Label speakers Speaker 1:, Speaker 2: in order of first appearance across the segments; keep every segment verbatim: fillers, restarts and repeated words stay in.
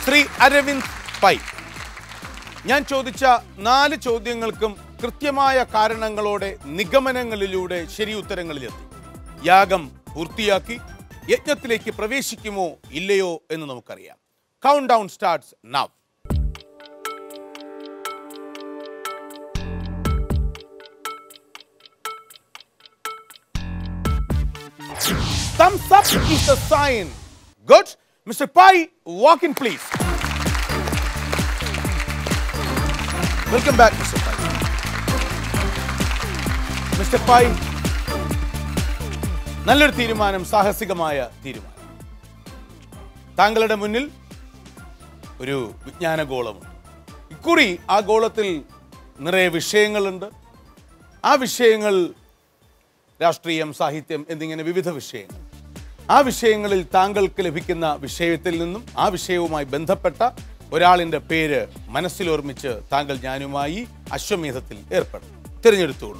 Speaker 1: Shri Aravind pi, ഞാൻ ചോദിച്ച നാല് ചോദ്യങ്ങൾക്കും കൃത്യമായ കാരണങ്ങളോടെ നിഗമനങ്ങളിലൂടെ ശരി ഉത്തരങ്ങളിലെത്തി. യാഗം പൂർത്തിയാക്കി യജ്ഞത്തിലേക്ക് പ്രവേശിക്കുമോ ഇല്ലയോ എന്ന് നമുക്കറിയാം. Countdown starts now. Thumbs up is the sign. Good. Mister Pai, walk in please. Welcome back, Mister Pai. Mister Pai, നല്ലൊരു തീരുമാനം, സാഹസികമായ തീരുമാനം. താങ്കളുടെ മുന്നിൽ ഒരു വിജ്ഞാന ഗോളമുണ്ട്. ഇക്കുറി ആ ഗോളത്തിൽ നിറയെ വിഷയങ്ങളുണ്ട്. ആ വിഷയങ്ങൾ രാഷ്ട്രീയം, സാഹിത്യം എന്നിങ്ങനെ വിവിധ വിഷയങ്ങൾ. ആ വിഷയങ്ങളിൽ താങ്കൾക്ക് ലഭിക്കുന്ന വിഷയത്തിൽ നിന്നും ആ വിഷയവുമായി ബന്ധപ്പെട്ട ഒരാളിൻ്റെ പേര് മനസ്സിലോർമ്മിച്ച് താങ്കൾ ഞാനുമായി അശ്വമേധത്തിൽ ഏർപ്പെടും. തിരഞ്ഞെടുത്തുകൊള്ളു.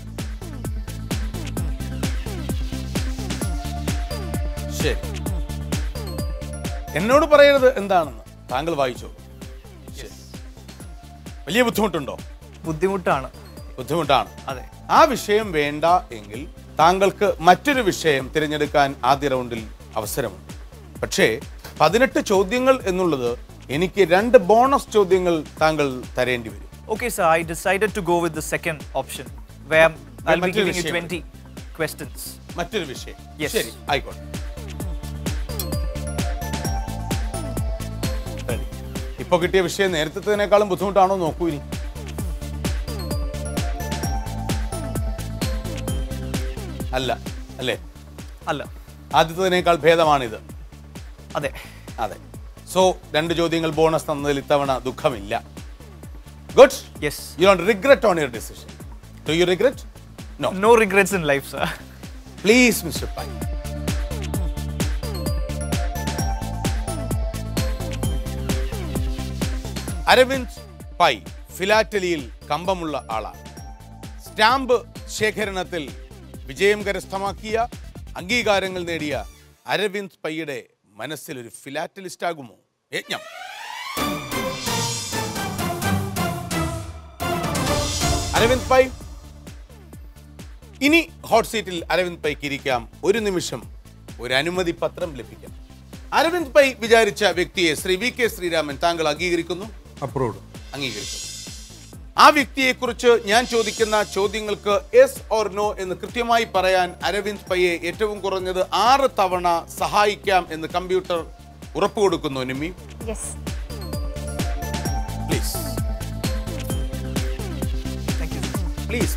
Speaker 1: ശരി, എന്നോട് പറയരുത് എന്താണെന്ന്, താങ്കൾ വായിച്ചോ. ശരി, വലിയ ബുദ്ധിമുട്ടുണ്ടോ?
Speaker 2: ബുദ്ധിമുട്ടാണ്.
Speaker 1: ബുദ്ധിമുട്ടാണ്.
Speaker 2: അതെ.
Speaker 1: ആ വിഷയം വേണ്ട എങ്കിൽ താങ്കൾക്ക് മറ്റൊരു വിഷയം തിരഞ്ഞെടുക്കാൻ ആദ്യ റൗണ്ടിൽ അവസരമുണ്ട്. പക്ഷേ പതിനെട്ട് ചോദ്യങ്ങൾ എന്നുള്ളത് എനിക്ക് രണ്ട് ബോണസ് ചോദ്യങ്ങൾ താങ്കൾ തരേണ്ടി വരും.
Speaker 2: Okay, sir, I decided to go with the second option where I'll be giving you twenty questions.
Speaker 1: മറ്റൊരു വിഷയം.
Speaker 2: Yes.
Speaker 1: ശരി, ആയിക്കോട്ടെ. ഇപ്പൊ കിട്ടിയ വിഷയം നേരത്തേക്കാളും ബുദ്ധിമുട്ടാണോ നോക്കൂ. ഇനി അല്ല അല്ലേ?
Speaker 2: അല്ല,
Speaker 1: ആദ്യത്തേതിനേക്കാൾ ഭേദമാണിത്.
Speaker 2: അതെ
Speaker 1: അതെ. സോ രണ്ട് ചോദ്യങ്ങൾ ബോണസ് തന്നതിൽ ഇത്തവണ ദുഃഖമില്ല. Good.
Speaker 2: Yes.
Speaker 1: You don't regret on your decision. Do you regret? No.
Speaker 2: No regrets in life, sir.
Speaker 1: Please, Mister Pai. Aravind Pai ഫിലാറ്റലിയിൽ കമ്പമുള്ള ആളാണ്. സ്റ്റാമ്പ് ശേഖരണത്തിൽ വിജയം കരസ്ഥമാക്കിയ, അംഗീകാരങ്ങൾ നേടിയ അരവിന്ദ് പൈയുടെ മനസ്സിൽ ഒരു ഫിലാറ്റലിസ്റ്റ് ആകുമോ യജ്ഞം? അരവിന്ദ് പൈ, ഇനി ഹോട്ട് സീറ്റിൽ അരവിന്ദ് പൈക്ക് ഇരിക്കാം. ഒരു നിമിഷം ഒരു അനുമതി പത്രം ലഭിക്കാം. അരവിന്ദ് പൈ വിചാരിച്ച വ്യക്തിയെ ശ്രീ വി കെ ശ്രീരാമൻ താങ്കൾ അംഗീകരിക്കുന്നു?
Speaker 3: അപ്രൂവ്ഡ്.
Speaker 1: അംഗീകരിക്കുന്നു. ആ വ്യക്തിയെക്കുറിച്ച് ഞാൻ ചോദിക്കുന്ന ചോദ്യങ്ങൾക്ക് യെസ് ഓർ നോ എന്ന് കൃത്യമായി പറയാൻ അരവിന്ദ് പൈയെ ഏറ്റവും കുറഞ്ഞത് ആറ് തവണ സഹായിക്കാം എന്ന് കമ്പ്യൂട്ടർ ഉറപ്പ് കൊടുക്കുന്നു. Nimi, please please.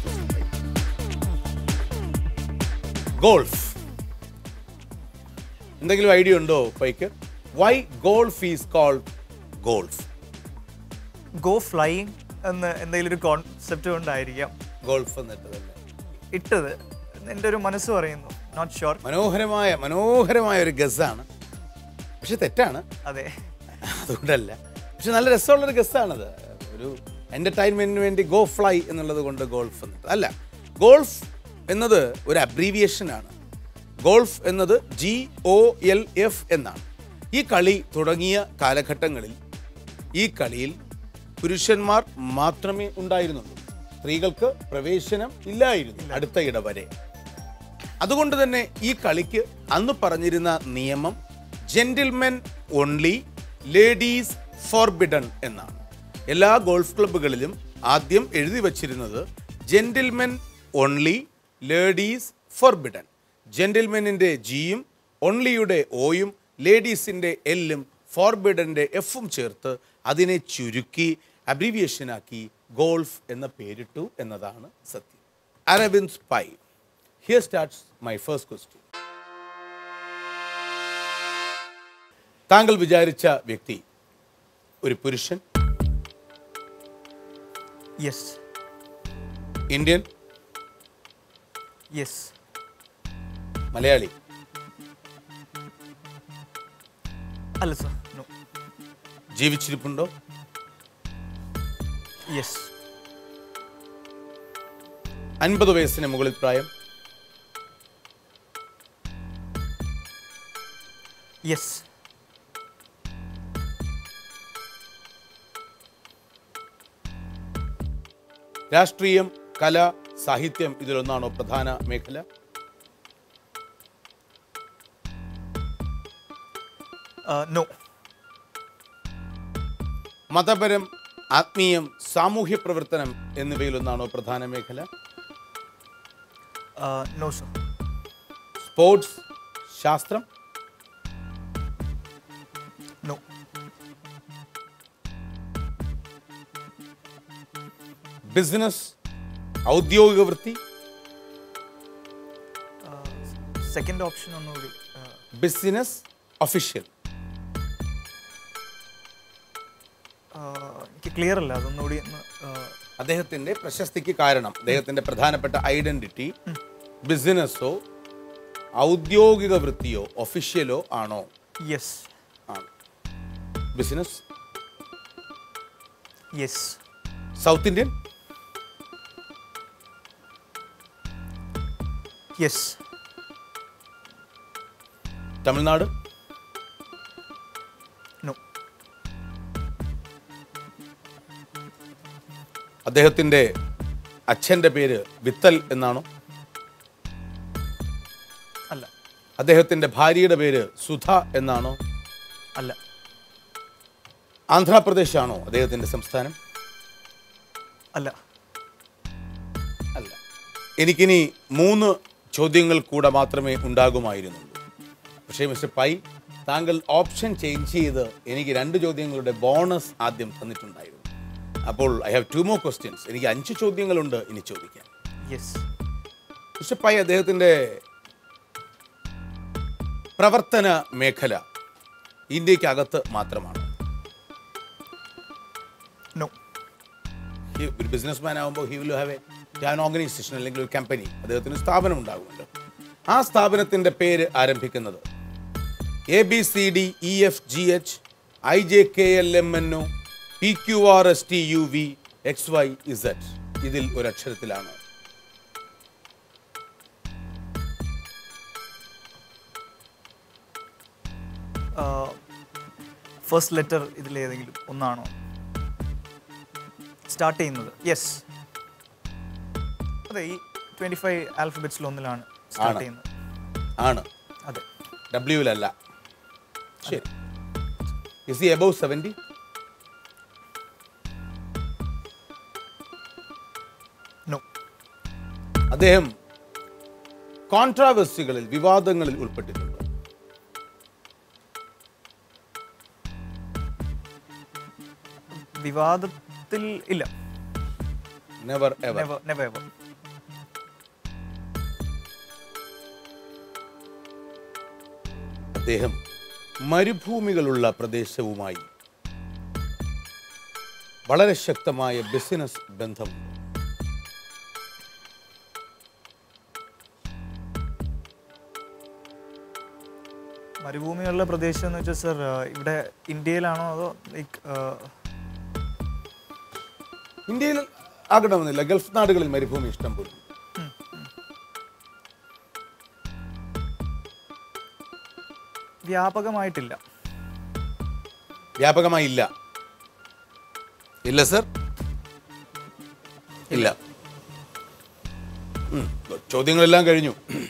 Speaker 1: ഗോൾഫ്, എന്തെങ്കിലും ഐഡിയ ഉണ്ടോ പൈക്ക്? Why golf is cold golf?
Speaker 2: Go flying എന്ന് എന്തെങ്കിലും ഒരു കോൺസെപ്റ്റ് കൊണ്ടായിരിക്കാം
Speaker 1: ഗോൾഫ് എന്നിട്ടതല്ലേ
Speaker 2: ഇട്ടത്. എൻ്റെ ഒരു മനസ്സ് പറയുന്നു. Not sure.
Speaker 1: മനോഹരമായ മനോഹരമായ ഒരു ഗസ്സാണ്, പക്ഷെ തെറ്റാണ്.
Speaker 2: അതെ,
Speaker 1: അതുകൊണ്ടല്ല, പക്ഷെ നല്ല രസമുള്ളൊരു ഗസ്സാണത്. ഒരു എൻ്റർടൈൻമെൻറ്റിന് വേണ്ടി ഗോ ഫ്ലൈ എന്നുള്ളത് കൊണ്ട് ഗോൾഫ് എന്നിട്ട് അല്ല. ഗോൾഫ് എന്നത് ഒരു അബ്രീവിയേഷനാണ്. ഗോൾഫ് എന്നത് ജി ഒ എൽ എഫ് എന്നാണ്. ഈ കളി തുടങ്ങിയ കാലഘട്ടങ്ങളിൽ ഈ കളിയിൽ പുരുഷന്മാർ മാത്രമേ ഉണ്ടായിരുന്നുള്ളൂ. സ്ത്രീകൾക്ക് പ്രവേശനം ഇല്ലായിരുന്നു അടുത്തയിടെ വരെ. അതുകൊണ്ട് തന്നെ ഈ കളിക്ക് അന്ന് പറഞ്ഞിരുന്ന നിയമം ജെന്റിൽമെൻ ഓൺലി, ലേഡീസ് ഫോർബിഡൻ എന്നാണ്. എല്ലാ ഗോൾഫ് ക്ലബ്ബുകളിലും ആദ്യം എഴുതി വച്ചിരുന്നത് ജെന്റിൽമെൻ ഓൺലി, ലേഡീസ് ഫോർബിഡൻ. ജെന്റിൽമെനിൻ്റെ ജിയും ഓൺലിയുടെ ഓയും ലേഡീസിൻ്റെ എല്ലും ഫോർബിഡൻ്റെ എഫും ചേർത്ത് അതിനെ ചുരുക്കി അബ്രീവിയേഷനാക്കി ഗോൾഫ് എന്ന പേരിട്ടു എന്നതാണ് സത്യം. Aravind Pai, here starts my first question. താങ്കൾ വിചാരിച്ച വ്യക്തി ഒരു പുരുഷൻ?
Speaker 2: യെസ്.
Speaker 1: ഇന്ത്യൻ?
Speaker 2: യെസ്.
Speaker 1: മലയാളി?
Speaker 2: അല്ല സർ, നോ.
Speaker 1: ജീവിച്ചിരിപ്പുണ്ടോ?
Speaker 2: യെസ്.
Speaker 1: അൻപത് വയസ്സിന് മുകളിൽ പ്രായം?
Speaker 2: യെസ്.
Speaker 1: രാഷ്ട്രീയം, കല, സാഹിത്യം ഇതിലൊന്നാണോ പ്രധാന മേഖല?
Speaker 2: നോ.
Speaker 1: മതപരം, ആത്മീയം, സാമൂഹ്യ പ്രവർത്തനം എന്നിവയിലൊന്നാണോ പ്രധാന മേഖല?
Speaker 2: No sir.
Speaker 1: സ്പോർട്സ്, ശാസ്ത്രം?
Speaker 2: നോ.
Speaker 1: ബിസിനസ്, ഔദ്യോഗിക വൃത്തി?
Speaker 2: സെക്കൻഡ് ഓപ്ഷൻ ഒന്നുകൂടി.
Speaker 1: Business, official?
Speaker 2: എനിക്ക് ക്ലിയർ അല്ല, അതൊന്നുകൂടി.
Speaker 1: അദ്ദേഹത്തിന്റെ പ്രശസ്തിക്ക് കാരണം, അദ്ദേഹത്തിന്റെ പ്രധാനപ്പെട്ട ഐഡന്റിറ്റി ബിസിനസ്സോ ഔദ്യോഗിക വൃത്തിയോ ഒഫീഷ്യലോ ആണോ?
Speaker 2: യെസ്.
Speaker 1: ആണ്. Business?
Speaker 2: Yes.
Speaker 1: South Indian?
Speaker 2: Yes.
Speaker 1: Tamil Nadu?
Speaker 2: No.
Speaker 1: അദ്ദേഹത്തിന്റെ അച്ഛന്റെ പേര് വിത്തൽ എന്നാണോ?
Speaker 2: അല്ല.
Speaker 1: അദ്ദേഹത്തിന്റെ ഭാര്യയുടെ പേര് സുധ എന്നാണോ?
Speaker 2: അല്ല.
Speaker 1: ആന്ധ്രാപ്രദേശ് ആണോ അദ്ദേഹത്തിന്റെ സംസ്ഥാനം?
Speaker 2: അല്ല.
Speaker 1: അല്ല. എനിക്കിനി മൂന്ന് ചോദ്യങ്ങൾ കൂടെ മാത്രമേ ഉണ്ടാകുമായിരുന്നുള്ളൂ. പക്ഷേ മിസ്റ്റർ പൈ, താങ്കൾ ഓപ്ഷൻ ചേഞ്ച് ചെയ്ത് എനിക്ക് രണ്ട് ചോദ്യങ്ങളുടെ ബോണസ് ആദ്യം തന്നിട്ടുണ്ടായിരുന്നു. അപ്പോൾ I have two more questions. എനിക്ക് അഞ്ച് ചോദ്യങ്ങളുണ്ട് ഇനി ചോദിക്കാൻ.
Speaker 2: യെസ്.
Speaker 1: മിസ്റ്റർ പൈ, അദ്ദേഹത്തിൻ്റെ പ്രവർത്തന മേഖല ഇന്ത്യക്കകത്ത് മാത്രമാണ്?
Speaker 2: നോ.
Speaker 1: ഒരു ബിസിനസ് മാൻ ആകുമ്പോൾ he will have a an organisation അല്ലെങ്കിൽ ഒരു കമ്പനി, അദ്ദേഹത്തിന് സ്ഥാപനം ഉണ്ടാകുമല്ലോ. ആ സ്ഥാപനത്തിൻ്റെ പേര് ആരംഭിക്കുന്നത് A B C D E F G H I J K L M N O P Q R S T U V X Y Z ഇതിൽ ഒരക്ഷരത്തിലാണ്?
Speaker 2: ഫസ്റ്റ് ലെറ്റർ ഇതിലേതെങ്കിലും ഒന്നാണോ സ്റ്റാർട്ട് ചെയ്യുന്നത്? യെസ്. അതെ, ഈ ട്വന്റി ഫൈവ് ആൽഫബറ്റ്സിൽ ഒന്നിലാണ് start ചെയ്യുന്നത്.
Speaker 1: ആണ്.
Speaker 2: അതെ.
Speaker 1: ഡബ്ല്യൂവിലല്ല. ശരി. Is he above seventy?
Speaker 2: No.
Speaker 1: അദ്ദേഹം കോൺട്രാവേഴ്സികളിൽ, വിവാദങ്ങളിൽ ഉൾപ്പെട്ടിട്ടുണ്ട്?
Speaker 2: വിവാദത്തിൽ ഇല്ല.
Speaker 1: Never ever.
Speaker 2: Never never ever.
Speaker 1: അദ്ദേഹം മരുഭൂമികളുള്ള പ്രദേശവുമായി വളരെ ശക്തമായ ബിസിനസ് ബന്ധമുണ്ട്.
Speaker 2: മരുഭൂമിയുള്ള പ്രദേശം എന്ന് വെച്ചാൽ സർ ഇവിടെ ഇന്ത്യയിലാണോ അതോ ലൈക്ക്
Speaker 1: ഇന്ത്യയിൽ ആകണമെന്നില്ല, ഗൾഫ് നാടുകളിൽ മരുഭൂമി ഇഷ്ടം പോലും.
Speaker 2: വ്യാപകമായിട്ടില്ല.
Speaker 1: വ്യാപകമായി ഇല്ല. ഇല്ല സർ, ഇല്ല. ചോദ്യങ്ങളെല്ലാം കഴിഞ്ഞു.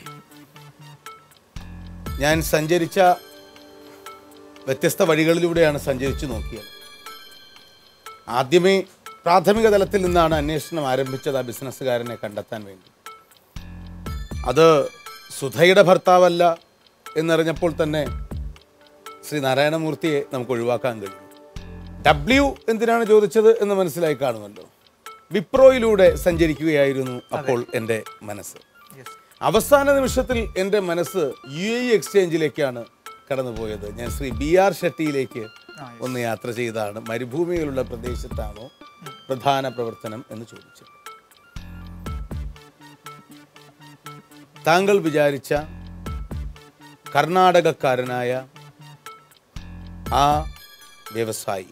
Speaker 1: ഞാൻ സഞ്ചരിച്ച വ്യത്യസ്ത വഴികളിലൂടെയാണ് സഞ്ചരിച്ചു നോക്കിയത്. ആദ്യമേ പ്രാഥമിക തലത്തിൽ നിന്നാണ് അന്വേഷണം ആരംഭിച്ചത് ആ ബിസിനസ്സുകാരനെ കണ്ടെത്താൻ വേണ്ടി. അത് സുധയുടെ ഭർത്താവല്ല എന്നറിഞ്ഞപ്പോൾ തന്നെ ശ്രീ നാരായണമൂർത്തിയെ നമുക്ക് ഒഴിവാക്കാൻ കഴിയും. ഡബ്ല്യു എന്തിനാണ് ചോദിച്ചത് എന്ന് മനസ്സിലായി കാണുമല്ലോ. വിപ്രോയിലൂടെ സഞ്ചരിക്കുകയായിരുന്നു അപ്പോൾ എൻ്റെ മനസ്സ്. അവസാന നിമിഷത്തിൽ എൻ്റെ മനസ്സ് യു എ ഇ എക്സ്ചേഞ്ചിലേക്കാണ് കടന്നുപോയത്. ഞാൻ ശ്രീ ബി ആർ ഷെട്ടിയിലേക്ക് ഒന്ന് യാത്ര ചെയ്താണ്. മരുഭൂമികളുള്ള പ്രദേശത്താണോ പ്രധാന പ്രവർത്തനം എന്ന് ചോദിച്ചത്. താങ്കൾ വിചാരിച്ച കർണാടകക്കാരനായ ആ വ്യവസായി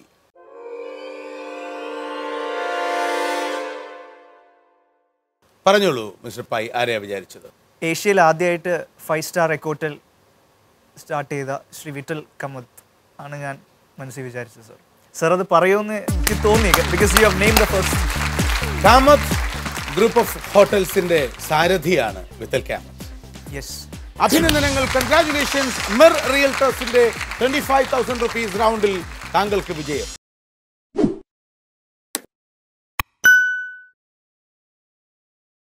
Speaker 1: പറഞ്ഞോളൂ മിസ്റ്റർ പൈ, ആരെയാ വിചാരിച്ചത്?
Speaker 2: ഏഷ്യയിൽ ആദ്യമായിട്ട് ഫൈവ് സ്റ്റാർ എക്കോട്ടൽ സ്റ്റാർട്ട് ചെയ്ത ശ്രീ വിട്ടൽ കമത്ത് ആണ് ഞാൻ മനസ്സിൽ വിചാരിച്ചത്. സർ സർ അത് പറയുമെന്ന് എനിക്ക് തോന്നി, because you have named the first.
Speaker 1: Kamath group of ഹോട്ടൽസിന്റെ സാരഥിയാണ് വിത്തൽ കാമത്ത്.
Speaker 2: യെസ്.
Speaker 1: അഭിനന്ദനങ്ങൾ, കൺഗ്രാറ്റുലേഷൻസ്. മിർ റിയൽറ്റേഴ്സിന്റെ ട്വന്റി ഫൈവ് തൗസൻഡ് റുപ്പീസ് റൗണ്ടിൽ താങ്കൾക്ക് വിജയം.